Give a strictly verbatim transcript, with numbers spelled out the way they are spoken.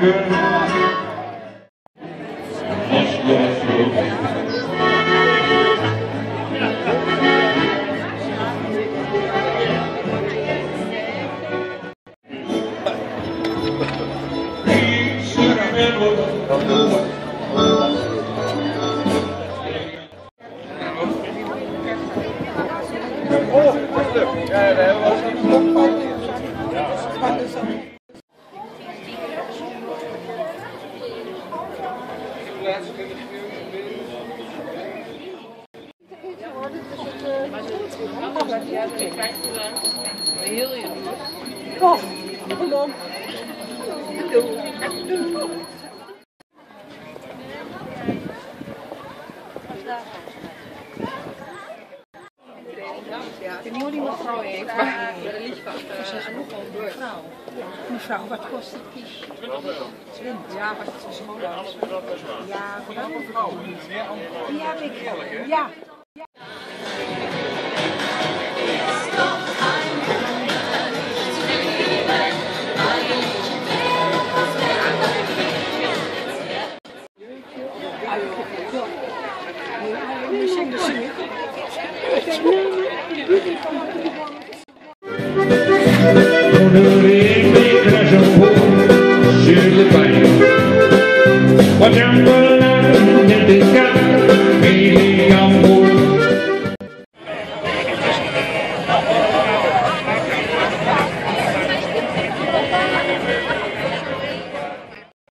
Ja, daar hebben we wel zo'n blok van. Heel je. Oh, kom op. Ik weet niet hoe die mevrouw heet, maar de liefvachter Anouk al door. Mevrouw, wat kost het kies? twintig. Ja, maar het is gewoon alles. Ja, voor elke vrouw. Die heb ik. Ja.